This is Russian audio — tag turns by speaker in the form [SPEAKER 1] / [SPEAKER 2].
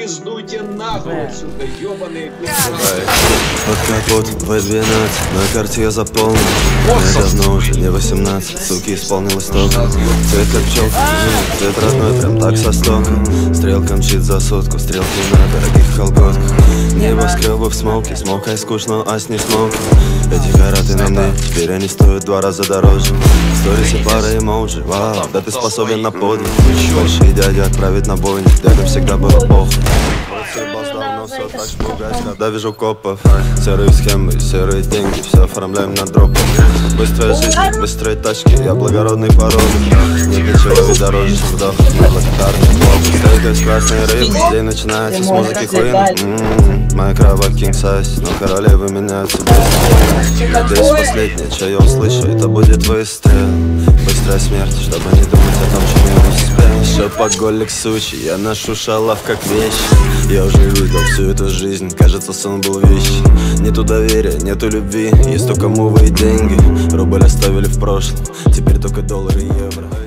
[SPEAKER 1] Пиздуйте нахуй отсюда, ёбаные
[SPEAKER 2] Под капот V12, на карте я заполнил. Мне давно уже не 18, суки исполнилось только. Цвет как пчелка, цвет родной, прям так со стока. Стрелка мчит за сотку, стрелки на дорогих колготках. Небоскребы в смоке, смокай скучно, а с не смоки. Эти караты на мне, теперь они стоят 2 раза дороже. В сторисе пара эмоджи, вау, да ты способен на подвиг. Большие дяди отправить на бойню, дядям всегда было похуй. Но все так шпугаюсь, когда вижу копов. Серые схемы, серые деньги, все оформляем на дропах. Быстрая жизнь, быстрые тачки, я благородный породы. Нет ничего ведь дороже, чем вдох, на благодарность Богу. Стейкать красной рыбы, день начинается с музыки Queen. Моя крава king size, но королевы меняются быстро. Надеюсь, последнее, что я услышу, это будет выстрел. Быстрая смерть, чтобы не думать о том, что не успел. Шопоголик сучи, я ношу шалав как вещь. Я уже видел всю эту жизнь, кажется, сон был вещи. Нету доверия, нету любви, есть только мувы и деньги. Рубль оставили в прошлом, теперь только доллары и евро.